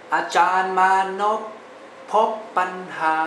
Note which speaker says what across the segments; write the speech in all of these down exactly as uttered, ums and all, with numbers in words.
Speaker 1: อาจารย์มานพพบปัญหา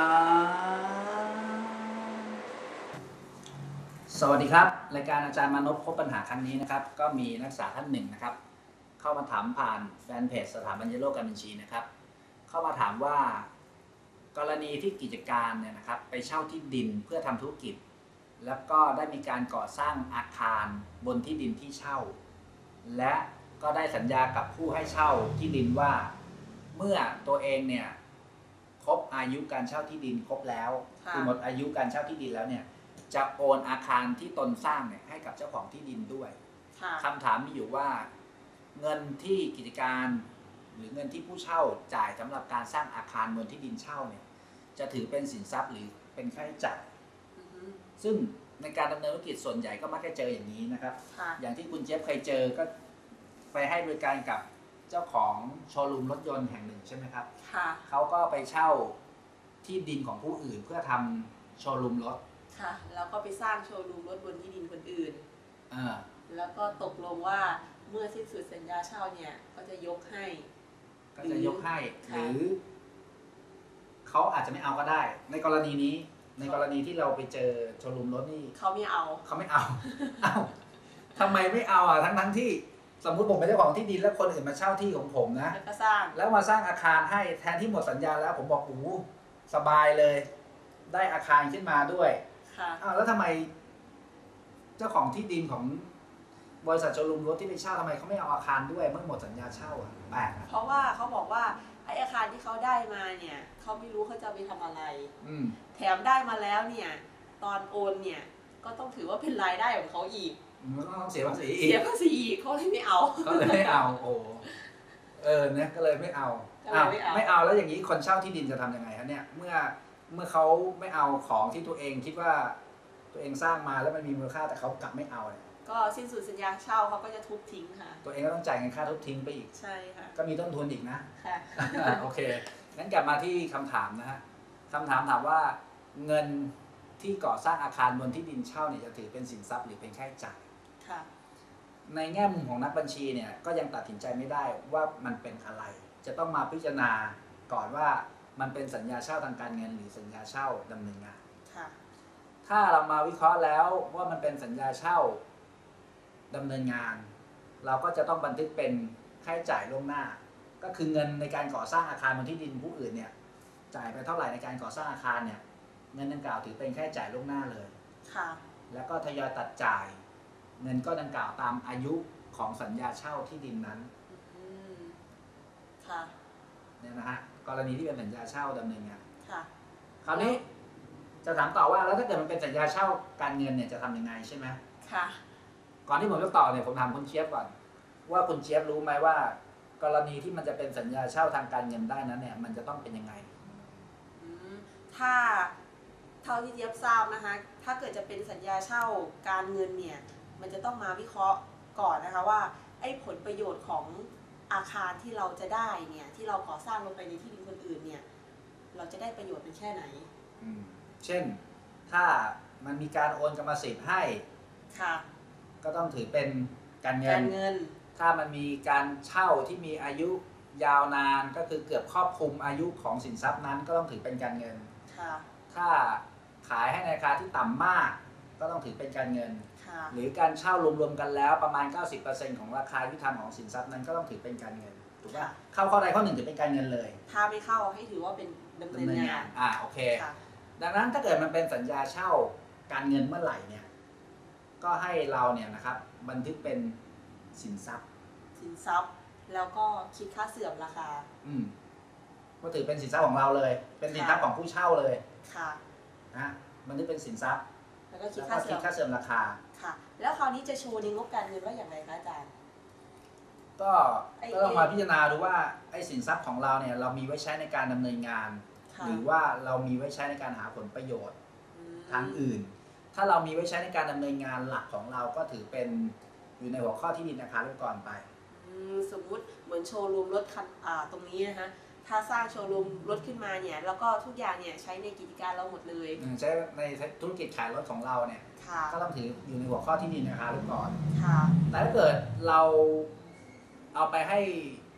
Speaker 1: สวัสดีครับรายการอาจารย์มานพพบปัญหาครั้งนี้นะครับก็มีนักศึกษาท่านหนึ่งนะครับเข้ามาถามผ่านแฟนเพจสถาบันยโลการบัญชีนะครับเข้ามาถามว่ากรณีที่กิจการเนี่ยนะครับไปเช่าที่ดินเพื่อทำธุรกิจแล้วก็ได้มีการก่อสร้างอาคารบนที่ดินที่เช่าและก็ได้สัญญากับผู้ให้เช่าที่ดินว่าเมื่อตัวเองเนี่ยครบอายุการเช่าที่ดินครบแล้วคือหมดอายุการเช่าที่ดินแล้วเนี่ยจะโอนอาคารที่ตนสร้างเนี่ยให้กับเจ้าของที่ดินด้วยคำถามมีอยู่ว่าเงินที่กิจการหรือเงินที่ผู้เช่าจ่ายสำหรับการสร้างอาคารบนที่ดินเช่าเนี่ยจะถือเป็นสินทรัพย์หรือเป็นค่าใช้จ่ายซึ่งในการดำเนินธุรกิจส่วนใหญ่ก็มักจะเจออย่างนี้นะครับอย่างที่คุณเจฟเคยเจอก็ไปให้บริการกับเจ้าของโชว์รูมรถยนต์แห่งหนึ่งใช่ไหมครับเขาก็ไปเช่าที่ดินของผู้อื่นเพื่อทำโชว์รูมรถ
Speaker 2: ค่ะแล้วก็ไปสร้างโชว์รูมรถบนที่ดินคนอื่นแล้วก็ตกลงว่าเมื่อสิ้นสุดสัญญาเช่าเนี่ยก็จะยกให้
Speaker 1: ก็จะยกให้หรือเขาอาจจะไม่เอาก็ได้ ในกรณีนี้ในกรณีที่เราไปเจอโชว์รูมรถนี่
Speaker 2: เขาไม่เอา
Speaker 1: เขาไม่เอาเอ้าทำไมไม่เอาอ่ะทั้งทั้งที่สมมุติผมเป็นเจ้าของที่ดินแล้วคนอื่นมาเช่าที่ของผมนะ
Speaker 2: แล้วก็สร้าง
Speaker 1: แล้วมาสร้างอาคารให้แทนที่หมดสัญญาแล้วผมบอกโอ้สบายเลยได้อาคารขึ้นมาด้วย
Speaker 2: ค่ะ
Speaker 1: อ้าวแล้วทำไมเจ้าของที่ดินของบริษัทโชว์รูมรถที่ไปเช่าทำไมเขาไม่เอาอาคารด้วยเมื่อหมดสัญญาเช่าอ่ะแปลกอ่ะ
Speaker 2: เพราะว่าเขาบอกว่าไออาคารที่เขาได้มาเนี่ยเขาไม่รู้เขาจะไปทำอะไรแถมได้มาแล้วเนี่ยตอนโอนเนี่ยก็ต้องถือว่าเป็นรายได้ของเขาอีก
Speaker 1: มันต้องเสียภาษี
Speaker 2: เสียภาษีอีกเขาเลยไม่เอา
Speaker 1: เขาเลยไม่เอาโอ้เออเนี่ยก็เลยไม่เอาอ้าวไม่เอาแล้วอย่างนี้คนเช่าที่ดินจะทำยังไงคะเนี่ยเมื่อเมื่อเขาไม่เอาของที่ตัวเองคิดว่าตัวเองสร้างมาแล้วมันมีมูลค่าแต่เขากลับไม่เอาเนี่ย
Speaker 2: ก็สิ้นสุดสัญญาเช่าเขาก็จะทุบทิ้งค่ะ
Speaker 1: ตัวเองก็ต้องจ่ายเงินค่าทุบทิ้งไปอีก
Speaker 2: ใช่ค่ะ
Speaker 1: ก็มีต้นทุนอีกนะ
Speaker 2: ค่ะ
Speaker 1: โอเคงั้นกลับมาที่คำถามนะฮะคำถามถามว่าเงินที่ก่อสร้างอาคารบนที่ดินเช่าเนี่ยจะถือเป็นสินทรัพย์หรือเป็นค่าใช้จ่ายในแง่มุมของนักบัญชีเนี่ยก็ยังตัดสินใจไม่ได้ว่ามันเป็นอะไรจะต้องมาพิจารณาก่อนว่ามันเป็นสัญญาเช่าทางการเงินหรือสัญญาเช่าดำเนินงานถ้าเรามาวิเคราะห์แล้วว่ามันเป็นสัญญาเช่าดำเนินงานเราก็จะต้องบันทึกเป็นค่าใช้จ่ายล่วงหน้าก็คือเงินในการก่อสร้างอาคารบนที่ดินผู้อื่นเนี่ยจ่ายไปเท่าไหร่ในการก่อสร้างอาคารเนี่ยเงินดังกล่าวถือเป็นค่าใช้จ่ายล่วงหน้าเลยแล้วก็ทยอยตัดจ่ายเงินก็ดังกล่าวตามอายุของสัญญาเช่าที่ดินนั้นเนี่ยนะฮะกรณีที่เป็นสัญญาเช่าดำเนินงานคราวนี้จะถามต่อว่าแล้วถ้าเกิดมันเป็นสัญญาเช่าการเงินเนี่ยจะทำยังไงใช่ไหม
Speaker 2: ค่ะ
Speaker 1: ก่อนที่ผมจะต่อเนี่ยผมถามคุณเชียบก่อนว่าคุณเชียบรู้ไหมว่ากรณีที่มันจะเป็นสัญญาเช่าทางการเงินได้นั้นเนี่ยมันจะต้องเป็นยังไง
Speaker 2: ถ้าเท่าที่เจี๊ยบทราบนะคะถ้าเกิดจะเป็นสัญญาเช่าการเงินเนี่ยมันจะต้องมาวิเคราะห์ก่อนนะคะว่าไอ้ผลประโยชน์ของอาคารที่เราจะได้เนี่ยที่เราก่อสร้างลงไปในที่ดินคนอื่นเนี่ยเราจะได้ประโยชน์เป็นแค่ไหน
Speaker 1: เช่นถ้ามันมีการโอนกรรมสิทธิ์ให้
Speaker 2: ค่ะ
Speaker 1: ก็ต้องถือเป็นการเงิน
Speaker 2: การเงิน
Speaker 1: ถ้ามันมีการเช่าที่มีอายุยาวนานก็คือเกือบครอบคลุมอายุของสินทรัพย์นั้นก็ต้องถือเป็นการเงิน
Speaker 2: ค่ะ
Speaker 1: ถ้าขายให้ในราคาที่ต่ำมากก็ต้องถือเป็นการเงินหรือการเช่ารวมๆกันแล้วประมาณ เก้าสิบเปอร์เซ็นต์ ของราคายุติธรรมของสินทรัพย์นั้นก็ต้องถือเป็นการเงินถูกป่ะเข้าข้อใดข้อหนึ่งถือเป็นการเงินเลย
Speaker 2: ถ้าไม่เข้าให้ถือว่าเป็นดำเนินงาน
Speaker 1: อ่าโอเคดังนั้นถ้าเกิดมันเป็นสัญญาเช่าการเงินเมื่อไหร่เนี่ยก็ให้เราเนี่ยนะครับบันทึกเป็นสินทรัพย์
Speaker 2: สินทรัพย์แล้วก็คิดค่าเสื่อมราคา
Speaker 1: อืมก็ถือเป็นสินทรัพย์ของเราเลยเป็นสินทรัพย์ของผู้เช่าเลย
Speaker 2: ค่ะ
Speaker 1: นะบันทึกเป็นสินทรัพย์
Speaker 2: แล้วก็คิดค่าเสื่อม
Speaker 1: ค่าเสื่อมราคา
Speaker 2: ค่ะแล้วคราวนี้จะโชว์ในงบการเงินว่าอย่างไรคะอาจารย์
Speaker 1: ก็ก็ต้องมาพิจารณาดูว่าไอ้สินทรัพย์ของเราเนี่ยเรามีไว้ใช้ในการดำเนินงานหรือว่าเรามีไว้ใช้ในการหาผลประโยชน์ทางอื่นถ้าเรามีไว้ใช้ในการดำเนินงานหลักของเราก็ถือเป็นอยู่ในหัวข้อที่ดินอาคารลูกกรไป
Speaker 2: สมมุติเหมือนโชว์รูมรถคันตรงนี้นะคะถ้าสร้างโชว์รูมรถขึ้นมาเนี่ยแล้วก็ทุกอย่างเนี่ยใช้ในกิจการเราหมดเลย
Speaker 1: ใช้ในธุรกิจขายรถของเราเนี่ยก็ต้องถืออยู่ในหัวข้อที่ดินอาคารลูกกรแต่ถ้าเกิดเราเอาไปให้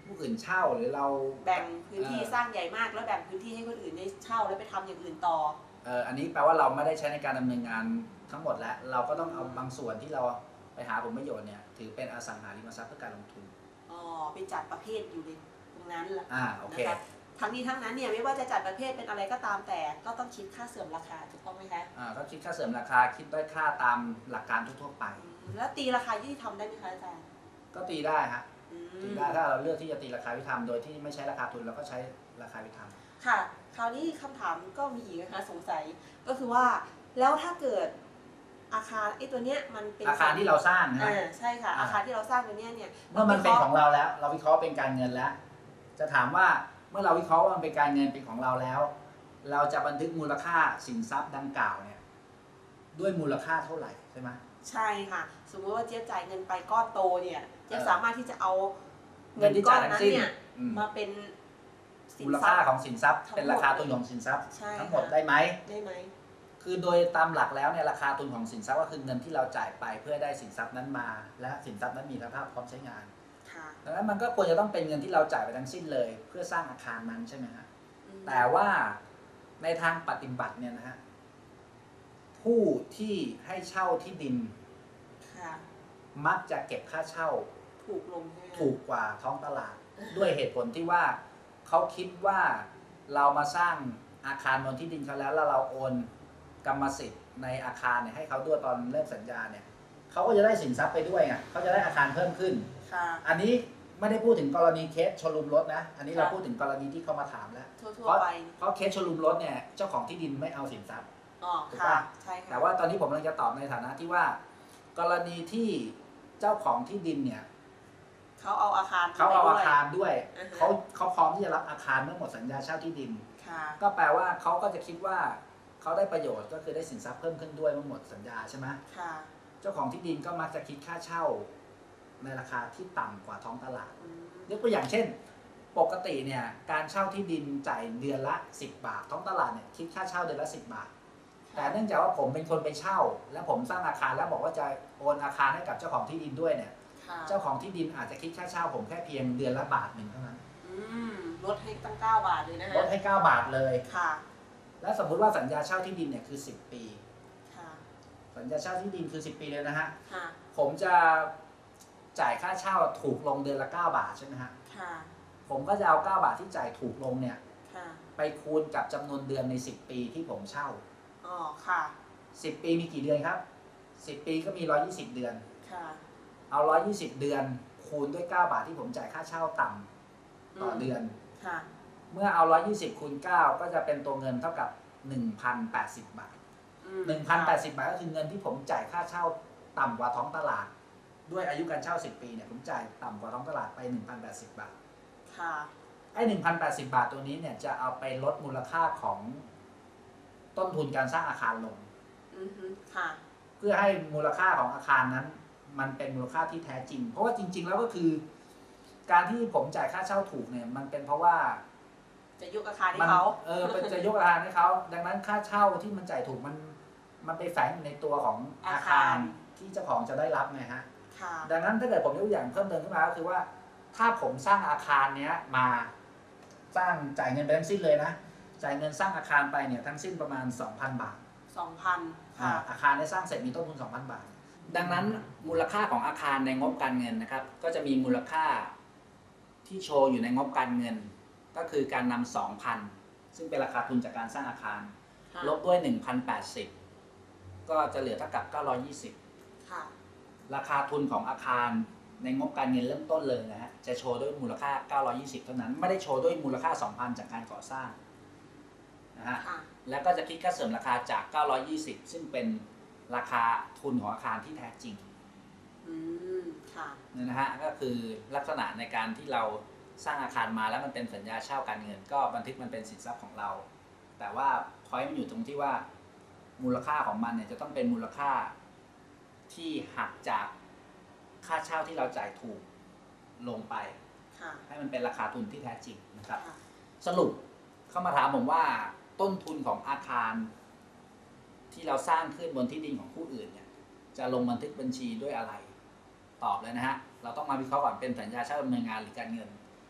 Speaker 1: ผู้อื่นเช่าหรือเรา
Speaker 2: แบ่งพื้นที่
Speaker 1: เอ่อ
Speaker 2: สร้างใหญ่มากแล้วแบ่งพื้นที่ให้คนอื่นได้เช่าแล้วไปทำอย่างอื่นต่อ
Speaker 1: เอ่ออันนี้แปลว่าเราไม่ได้ใช้ในการดำเนินงานทั้งหมดแล้วเราก็ต้องเอาบางส่วนที่เราไปหาผลประโยชน์เนี่ยถือเป็นอสังหาริมทรัพย์เพื่อการลงทุน
Speaker 2: อ๋อไปจัดประเภทอยู่ในตรงนั้นแหละ
Speaker 1: อ่าโอเค
Speaker 2: นะคะทั้งนี้ทั้งนั้นเนี่ยไม่ว่าจะจัดประเภทเป็นอะไรก็ตามแต่ก็ต้องคิดค่าเสื่อมราคาถูกต้องไหมคะ
Speaker 1: อ่าก็คิดค่าเสริมราคาคิดด้วยค่าตามหลักการทั่วๆไป
Speaker 2: อืมแล้วตีราคายุติธรรมได้ไหมคะอาจารย์
Speaker 1: ก็ตีได้ฮะ
Speaker 2: อืม
Speaker 1: ตีได้ถ้าเราเลือกที่จะตีราคายุติธรรมโดยที่ไม่ใช้ราคาทุนเราก็ใช้ราคายุติธรรม
Speaker 2: ค่ะ คราวนี้คำถามก็มีอีกนะคะสงสัยก็คือว่าแล้วถ้าเกิดอาคารไอ้ตัวเนี้ยมันเป็น
Speaker 1: อาคารที่เราสร้างนะ
Speaker 2: อ่าใช่ค่ะ
Speaker 1: อ่า
Speaker 2: อาคารที่เราสร้างตัวเนี้ยเนี่ย
Speaker 1: เมื่อมันเป็นของเราแล้ว เราวิเคราะห์เป็นการเงินแล้ว จะถามว่าเมื่อเราวิเคราะห์ว่ามันเป็นการเงินเป็นของเราแล้ว เราจะบันทึกมูลค่าสินทรัพย์ดังกล่าวเนี่ยด้วยมูลค่าเท่าไหร่ใช่ไหม
Speaker 2: ใช่ค่ะ สมมติว่าเจี๊ยบจ่ายเงินไปก้อนโตเนี่ยเจี๊ยบ
Speaker 1: เออ
Speaker 2: สามารถที่จะเอา
Speaker 1: เงิ
Speaker 2: เงิ
Speaker 1: น
Speaker 2: น
Speaker 1: ที่
Speaker 2: ก้อ
Speaker 1: จ่าย
Speaker 2: น
Speaker 1: ทั้
Speaker 2: นั้
Speaker 1: ง
Speaker 2: น
Speaker 1: สิ้น
Speaker 2: เนี่ย
Speaker 1: อืม
Speaker 2: มาเป็นสิน
Speaker 1: มูล
Speaker 2: ทรั
Speaker 1: ค่า
Speaker 2: พย์
Speaker 1: ของสินทรัพย์
Speaker 2: ทั้งหมด
Speaker 1: เป็นราคาทุนของสินทรัพย์
Speaker 2: ใช่
Speaker 1: ทั้งหมด
Speaker 2: ค่ะ
Speaker 1: ได้ไหม
Speaker 2: ได้ไหม
Speaker 1: คือโดยตามหลักแล้วเนี่ยราคาทุนของสินทรัพย์ก็คือเงินที่เราจ่ายไปเพื่อได้สินทรัพย์นั้นมา และสินทรัพย์นั้นมีสภาพพร้อมใช้งาน
Speaker 2: ค่ะ
Speaker 1: ดังนั้นมันก็ควรจะต้องเป็นเงินที่เราจ่ายไปทั้งสิ้นเลย เพื่อสร้างอาคารนั้นใช่ไหมฮะ
Speaker 2: อืม
Speaker 1: แต่ว่าในทางปฏิบัติเนี่ยนะฮะผู้ที่ให้เช่าที่ดิน
Speaker 2: ค่ะ
Speaker 1: มักจะเก็บค่าเช่า
Speaker 2: ถูกลงใช่ไหมคะ
Speaker 1: ถูกกว่าท้องตลาด ด้วยเหตุผลที่ว่าเขาคิดว่าเรามาสร้างอาคารบนที่ดินเขาแล้วแล้วเราโอนกรรมสิทธิ์ในอาคารเนี่ยให้เขาด้วยตอนเริ่มสัญญาเนี่ยเขาก็จะได้สินทรัพย์ไปด้วยไงเขาจะได้อาคารเพิ่มขึ้น
Speaker 2: ค่ะ
Speaker 1: อันนี้ไม่ได้พูดถึงกรณีเคสโชว์รูมรถนะ อันนี้เรา
Speaker 2: ค่ะ
Speaker 1: พูดถึงกรณีที่เขามาถามแล้ว
Speaker 2: ทั่
Speaker 1: เพ
Speaker 2: ว
Speaker 1: ราะ
Speaker 2: ๆไป
Speaker 1: เพราะเคสโชว์รูมรถเนี่ยเจ้าของที่ดินไม่เอาสินทรัพย์
Speaker 2: อ๋อ
Speaker 1: ถูก
Speaker 2: ค่ะ
Speaker 1: ปะ
Speaker 2: ใช่ค่ะ
Speaker 1: แต่ว่าตอนนี้ผมกำลังจะตอบในฐานะที่ว่า กรณีที่เจ้าของที่ดินเนี่ย
Speaker 2: เขาเอาอาคาร
Speaker 1: เขาเอา
Speaker 2: ไป
Speaker 1: อา
Speaker 2: ด้วย
Speaker 1: คารด้วย
Speaker 2: อือฮะ
Speaker 1: เขาเขาพร้อมที่จะรับอาคารเมื่อหมดสัญญาเช่าที่ดิน
Speaker 2: ค่ะ
Speaker 1: ก็แปลว่าเขาก็จะคิดว่าเขาได้ประโยชน์ก็คือได้สินทรัพย์เพิ่มขึ้นด้วยเมื่อหมดสัญญาใช่ไหม
Speaker 2: ค่ะ
Speaker 1: เจ้าของที่ดินก็มักจะคิดค่าเช่าในราคาที่ต่ำกว่าท้องตลาด
Speaker 2: อืม
Speaker 1: ยกตัวอย่างเช่น ปกติเนี่ยการเช่าที่ดินจ่ายเดือนละสิบบาท ท้องตลาดเนี่ยคิดค่าเช่าเดือนละสิบบาท แต่เนื่องจากว่าผมเป็นคนไปเช่า และผมสร้างอาคารแล้วบอกว่าจะโอนอาคารให้กับเจ้าของที่ดินด้วยเนี่ย
Speaker 2: ค่ะ
Speaker 1: เจ้าของที่ดินอาจจะคิดค่าเช่าผมแค่เพียงเดือนละบาทหนึ่งเท่านั้น
Speaker 2: อืมลดให้ตั้งเก้าบาทเลยนะ
Speaker 1: ล
Speaker 2: ฮะ
Speaker 1: ดให้เก้าบาทเลย
Speaker 2: ค่ะ
Speaker 1: และสมมุติว่าสัญญาเช่าที่ดินเนี่ยคือสิบปี
Speaker 2: ค่ะ
Speaker 1: สัญญาเช่าที่ดินคือสิบปีเลยนะฮะ
Speaker 2: ค่ะ
Speaker 1: ผมจะจ่ายค่าเช่าถูกลงเดือนละเก้าบาทใช่ไหมฮะ
Speaker 2: ค่ะ
Speaker 1: ผมก็จะเอาเก้าบาทที่จ่ายถูกลงเนี่ย
Speaker 2: ค่ะ
Speaker 1: ไปคูณกับจำนวนเดือนในสิบปีที่ผมเช่า
Speaker 2: อ๋อ ค่ะ
Speaker 1: สิบปีมีกี่เดือนครับสิบปีก็มีหนึ่งร้อยยี่สิบเดือน
Speaker 2: ค่ะ
Speaker 1: เอาหนึ่งร้อยยี่สิบเดือนคูณด้วยเก้าบาทที่ผมจ่ายค่าเช่าต่ำต่อเดือน
Speaker 2: ค่ะ
Speaker 1: เมื่อเอาหนึ่งร้อยยี่สิบคูณเก้าก็จะเป็นตัวเงินเท่ากับ หนึ่งพันแปดสิบ บาท
Speaker 2: อืม
Speaker 1: หนึ่งพันแปดสิบ บาทก็คือเงินที่ผมจ่ายค่าเช่าต่ำกว่าท้องตลาด ด้วยอายุการเช่าสิบปีเนี่ยผมจ่ายต่ำกว่าท้องตลาดไป หนึ่งพันแปดสิบ บาท
Speaker 2: ค่ะ
Speaker 1: ไอ้หนึ่งพันแปดสิบ บาทตัวนี้เนี่ยจะเอาไปลดมูลค่าของต้นทุนการสร้างอาคารลง
Speaker 2: อือฮึค่ะ
Speaker 1: เพื่อให้มูลค่าของอาคารนั้น มันเป็นมูลค่าที่แท้จริง เพราะว่าจริง ๆ แล้วก็คือ การที่ผมจ่ายค่าเช่าถูกเนี่ยมันเป็นเพราะว่า
Speaker 2: จะยกอาคารให้
Speaker 1: มัน
Speaker 2: เขา
Speaker 1: เออเป็นจะยกอาคารให้เขาดังนั้นค่าเช่าที่มันจ่ายถูกมันมันไปแฝงอยู่ในตัวของอาคารที่เจ้าของจะได้รับไงฮะ
Speaker 2: ค่ะ
Speaker 1: ดังนั้นถ้าเกิดผมยกตัวอย่างเพิ่มเติมขึ้นมาก็คือว่า ถ้าผมสร้างอาคารเนี้ยมาสร้างจ่ายเงินไปทั้งสิ้นเลยนะจ่ายเงินสร้างอาคารไปเนี่ยทั้งสิ้นประมาณ สองพัน บาท
Speaker 2: สองพัน
Speaker 1: อ่า
Speaker 2: ค่ะ
Speaker 1: อาคารได้สร้างเสร็จมีต้นทุน สองพัน บาท ดังนั้นมูลค่าของอาคารในงบการเงินนะครับ ก็จะมีมูลค่าที่โชว์อยู่ในงบการเงิน ก็คือการนำ สองพัน ซึ่งเป็นราคาทุนจากการสร้างอาคาร
Speaker 2: ค่ะ
Speaker 1: ลบด้วย หนึ่งพันแปดสิบ ก็จะเหลือเท่ากับ เก้าร้อยยี่สิบ
Speaker 2: ค่ะ
Speaker 1: ราคาทุนของอาคารในงบการเงินเริ่มต้นเลยนะฮะจะโชว์ด้วยมูลค่า เก้าร้อยยี่สิบ เท่านั้นไม่ได้โชว์ด้วยมูลค่า สองพัน จากการก่อสร้างนะฮะ
Speaker 2: ค่ะ
Speaker 1: แล้วก็จะคิดค่าเสริมราคาจาก เก้าร้อยยี่สิบ ซึ่งเป็นราคาทุนของอาคารที่แท้จริง
Speaker 2: อืม ค่ะ
Speaker 1: เนี่ยนะฮะก็คือลักษณะในการที่เราสร้างอาคารมาแล้วมันเป็นสัญญาเช่าการเงิน ก็บันทึกมันเป็นสินทรัพย์ของเรา แต่ว่าพอยต์มันอยู่ตรงที่ว่ามูลค่าของมันเนี่ยจะต้องเป็นมูลค่าที่หักจากค่าเช่าที่เราจ่ายถูกลงไป
Speaker 2: ค่ะ
Speaker 1: ให้มันเป็นราคาทุนที่แท้จริงนะครับ
Speaker 2: ค่ะ
Speaker 1: สรุปเข้ามาถามผมว่าต้นทุนของอาคารที่เราสร้างขึ้นบนที่ดินของผู้อื่นเนี่ยจะลงบันทึกบัญชีด้วยอะไรตอบเลยนะฮะเราต้องมาวิเคราะห์ก่อนเป็นสัญญาเช่าดำเนินงานหรือการเงิน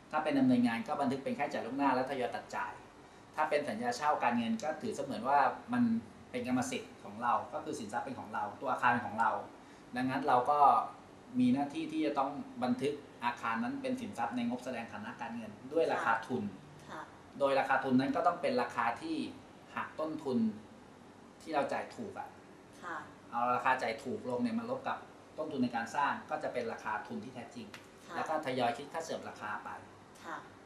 Speaker 1: ถ้าเป็นดำเนินงานก็บันทึกเป็นค่าใช้จ่ายล่วงหน้าและทยอยตัดจ่ายถ้าเป็นสัญญาเช่าการเงินก็ถือเสมือนว่ามันเป็นกรรมสิทธิ์ของเราก็คือสินทรัพย์เป็นของเราตัวอาคารเป็นของเราดังนั้นเราก็มีหน้าที่ที่จะต้องบันทึกอาคารนั้นเป็นสินทรัพย์ในงบแสดงฐานะการเงินด้วยราคาทุนโดยราคาทุนนั้นก็ต้องเป็นราคาที่หักต้นทุนที่เราจ่ายถูกอ่ะเอาราคาจ่ายถูกลงเนี่ยมาลบกับต้นทุนในการสร้างก็จะเป็นราคาทุนที่แท้จริงแล้วก็ทยอยคิดค่าเสื่อมราคาไป